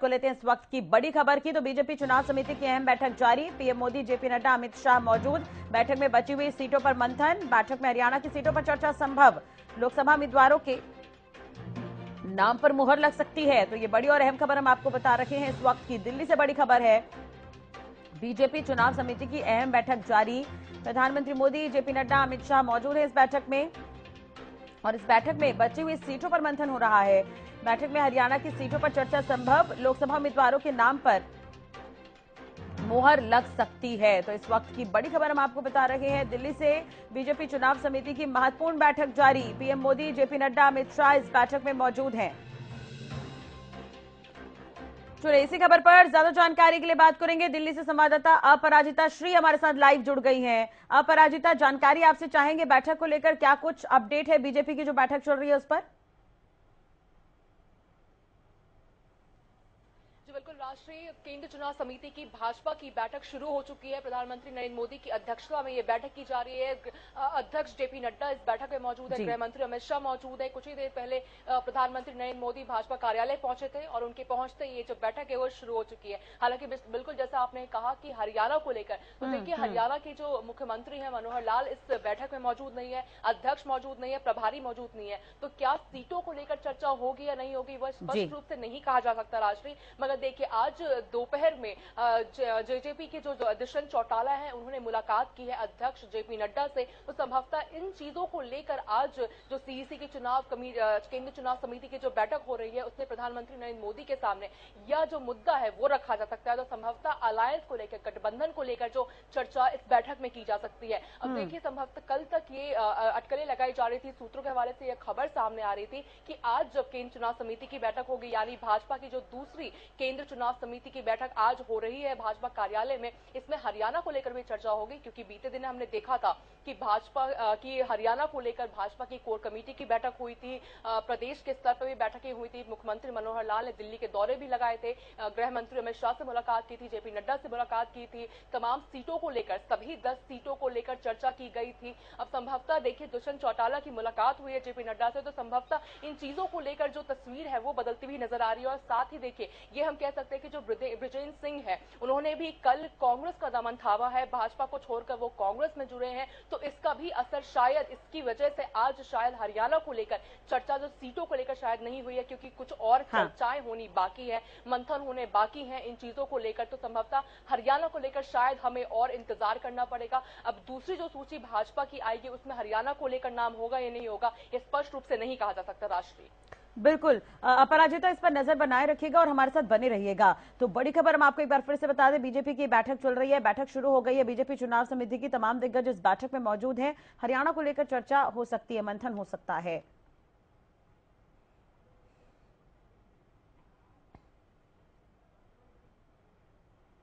कर लेते हैं इस वक्त की बड़ी खबर की। तो बीजेपी चुनाव समिति की अहम बैठक जारी, पीएम मोदी, जेपी नड्डा, अमित शाह मौजूद। बैठक में बची हुई सीटों पर मंथन, बैठक में हरियाणा की सीटों पर चर्चा संभव, लोकसभा उम्मीदवारों के नाम पर मुहर लग सकती है। तो ये बड़ी और अहम खबर हम आपको बता रहे हैं इस वक्त की। दिल्ली से बड़ी खबर है, बीजेपी चुनाव समिति की अहम बैठक जारी, प्रधानमंत्री मोदी, जेपी नड्डा, अमित शाह मौजूद है इस बैठक में और इस बैठक में बची हुई सीटों पर मंथन हो रहा है। बैठक में हरियाणा की सीटों पर चर्चा संभव, लोकसभा उम्मीदवारों के नाम पर मुहर लग सकती है। तो इस वक्त की बड़ी खबर हम आपको बता रहे हैं। दिल्ली से बीजेपी चुनाव समिति की महत्वपूर्ण बैठक जारी, पीएम मोदी, जेपी नड्डा, अमित शाह इस बैठक में मौजूद हैं। चलिए इसी खबर पर ज्यादा जानकारी के लिए बात करेंगे। दिल्ली से संवाददाता अपराजिता श्री हमारे साथ लाइव जुड़ गई हैं। अपराजिता, जानकारी आपसे चाहेंगे बैठक को लेकर, क्या कुछ अपडेट है बीजेपी की जो बैठक चल रही है उस पर? बिल्कुल, राष्ट्रीय केंद्र चुनाव समिति की भाजपा की बैठक शुरू हो चुकी है। प्रधानमंत्री नरेंद्र मोदी की अध्यक्षता में ये बैठक की जा रही है। अध्यक्ष जेपी नड्डा इस बैठक में मौजूद है, गृह मंत्री अमित शाह मौजूद है। कुछ ही देर पहले प्रधानमंत्री नरेंद्र मोदी भाजपा कार्यालय पहुंचे थे और उनके पहुंचते ये जो बैठक है वो शुरू हो चुकी है। हालांकि बिल्कुल जैसा आपने कहा कि हरियाणा को लेकर, तो देखिए हरियाणा के जो मुख्यमंत्री है मनोहर लाल इस बैठक में मौजूद नहीं है, अध्यक्ष मौजूद नहीं है, प्रभारी मौजूद नहीं है। तो क्या सीटों को लेकर चर्चा होगी या नहीं होगी वह स्पष्ट रूप से नहीं कहा जा सकता राष्ट्रीय। मगर देखिए आज दोपहर में जेजेपी के जो दुष्यंत चौटाला हैं उन्होंने मुलाकात की है अध्यक्ष जेपी नड्डा से। तो संभवतः इन चीजों को लेकर आज जो सीईसी की केंद्रीय चुनाव समिति की जो बैठक हो रही है उसमें प्रधानमंत्री नरेंद्र मोदी के सामने यह जो मुद्दा है वो रखा जा सकता है। तो संभवतः अलायंस को लेकर, गठबंधन को लेकर जो चर्चा इस बैठक में की जा सकती है। अब देखिए संभवतः कल तक ये अटकलें लगाई जा रही थी, सूत्रों के हवाले से यह खबर सामने आ रही थी कि आज जब केंद्र चुनाव समिति की बैठक होगी, यानी भाजपा की जो दूसरी केंद्र चुनाव समिति की बैठक आज हो रही है भाजपा कार्यालय में, इसमें हरियाणा को लेकर भी चर्चा होगी। क्योंकि बीते दिन हमने देखा था कि भाजपा की हरियाणा को लेकर भाजपा की कोर कमेटी की बैठक हुई थी, प्रदेश के स्तर पर भी बैठकें हुई थी। मुख्यमंत्री मनोहर लाल ने दिल्ली के दौरे भी लगाए थे, गृह मंत्री अमित शाह से मुलाकात की थी, जेपी नड्डा से मुलाकात की थी, तमाम सीटों को लेकर, सभी 10 सीटों को लेकर चर्चा की गई थी। अब संभवतः देखिए दुष्यंत चौटाला की मुलाकात हुई है जेपी नड्डा से, तो संभवतः इन चीजों को लेकर जो तस्वीर है वो बदलती हुई नजर आ रही है। और साथ ही देखिए ये हम कह सकते हैं कि जो बृजेंद्र सिंह है उन्होंने भी कल कांग्रेस का दामन थामा है, भाजपा को छोड़कर वो कांग्रेस में जुड़े हैं। तो इसका भी असर शायद, इसकी वजह से आज शायद हरियाणा को लेकर चर्चा जो सीटों को लेकर शायद नहीं हुई है, क्योंकि कुछ और चर्चाएं होनी बाकी है, मंथन होने बाकी है इन चीजों को लेकर। तो संभवतः हरियाणा को लेकर शायद हमें और इंतजार करना पड़ेगा। अब दूसरी जो सूची भाजपा की आएगी उसमें हरियाणा को लेकर नाम होगा या नहीं होगा ये स्पष्ट रूप से नहीं कहा जा सकता राष्ट्रीय। बिल्कुल अपराजिता, इस पर नजर बनाए रखिएगा और हमारे साथ बने रहिएगा। तो बड़ी खबर हम आपको एक बार फिर से बता दें, बीजेपी की बैठक चल रही है, बैठक शुरू हो गई है। बीजेपी चुनाव समिति की तमाम दिग्गज इस बैठक में मौजूद हैं। हरियाणा को लेकर चर्चा हो सकती है, मंथन हो सकता है।